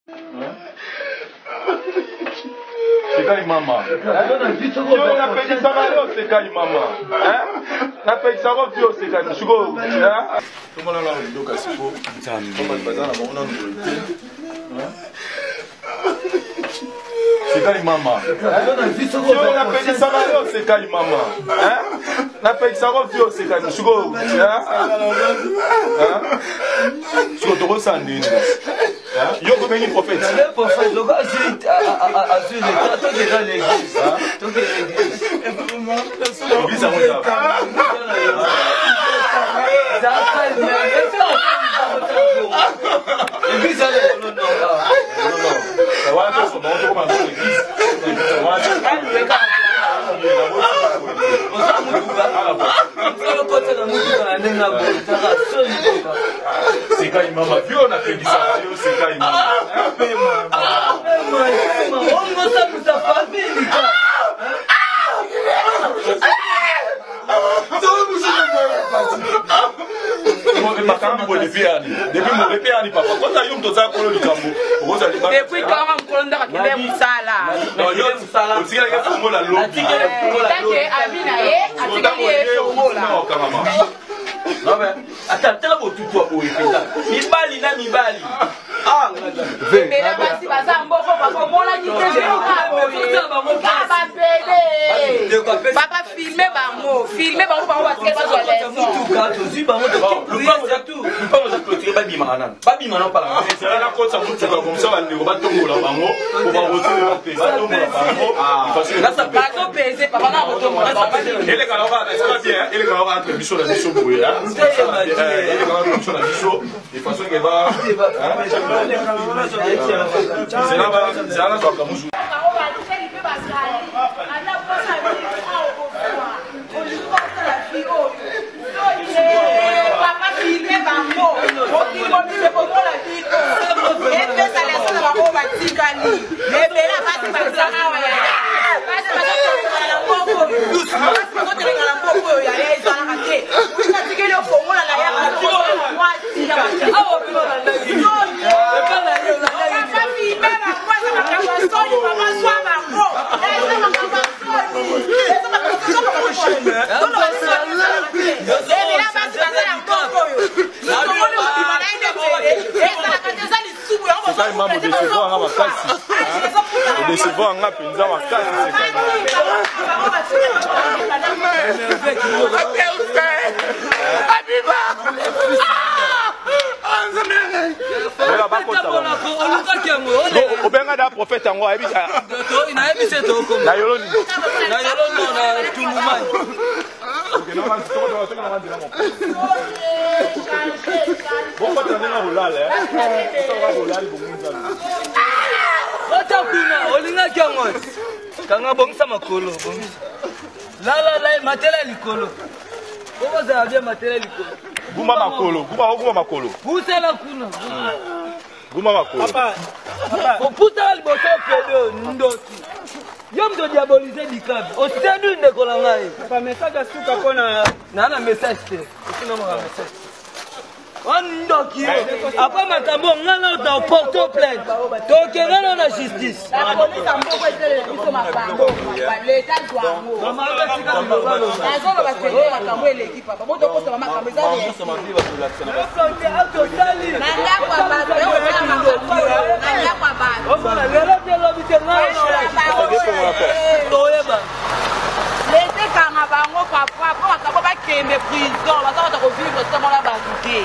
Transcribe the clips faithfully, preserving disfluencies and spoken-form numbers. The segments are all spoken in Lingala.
C'est quand maman. On appelle ça malo, c'est quand maman. On appelle ça refio, c'est quand sugo. Comment on a le dos à sugo? Comment on va dans la bonne endroit? C'est quand maman. On appelle ça malo, c'est quand maman. On appelle ça refio, c'est quand sugo. Sugo to go sandine. Yo comme un prophète. Le prophète, le gars a vu l'état, toi qui es dans l'église. Toi qui es dans l'église. L'église à moi. L'église à l'église. Non, non, non. Ça va être son nom, on va dans l'église. C'est quand il m'a vu, on a fait du salario, c'est quand il m'a depuis mon repère, papa. Quand tu as eu ton sac pour le cambo, depuis quand on prend dans la kile musala. Non, yo musala. Aussi il y a un mot la lobe. Tant que Amina est, atikali est au mot là. Non mais attends, tu as tout toi pour épéta. Mi bali na mi bali. Ah, mais la basi baza mboko papa mola ni tete papa bébé. Papa filmer bango, filmer bango bango parce que bazo laisser. Tout gars, tu bango de tout. Pas tout. Pas on peut tirer babi mana. Babi mana pas là. C'est là quand ça monte comme ça on va tomber là bango pour va retirer la paix. Va tomber là bango. Parce que là ça pas trop peser papa na retomber là. Et les gars là, c'est pas bien. Et les gars là entre bicho la bicho boué là. Et les gars là bicho la bicho de façon que va c'est là bas, c'est là sur Kamuzu. Maman de décevoir à ma casse. De décevoir à ma pinza ma casse. O benga da prophète en moi ebisa. Ina ebisa to ko. Na yolo ni. Na yolo no na tumumai. OK, non man to to to na man dina mo. Bon pas traîner na rolale, hein. Ça va rolale bon munza. Ota kuna olinga kyango. Kanga bongisa makolo, bongisa. La la la matela likolo. Comment ça vient matela likolo? Guma makolo, guma guma makolo. Poussa la kuna. Guma makolo. Papa. Papa. On poussa le boto pedo ndoti. Yom do diaboliser dikabi. O sedu ndekola ngai. Papa message asuka kona na na message te. Sina mo message. On ndoki. Après makambo ngana ta porte plainte. Donc ngana na justice. La police a mboko etele biso makambo. L'état doit ngo. Mama atika mbalo. Nazo ba tele makambo eleki papa. Moto ko sama makambo za bien. Nanga kwa baba, nanga kwa baba. On va lelo lelo bitena. Toyeba. L'été kanga bango papa, ko makambo ba kembe prison, ba sa ko vivre sama la banque.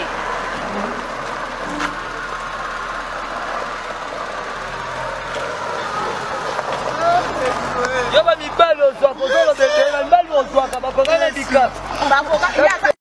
Yoba mibalo zwa kozolo bebe, mibalo zwa kabakongana dika. Bakoka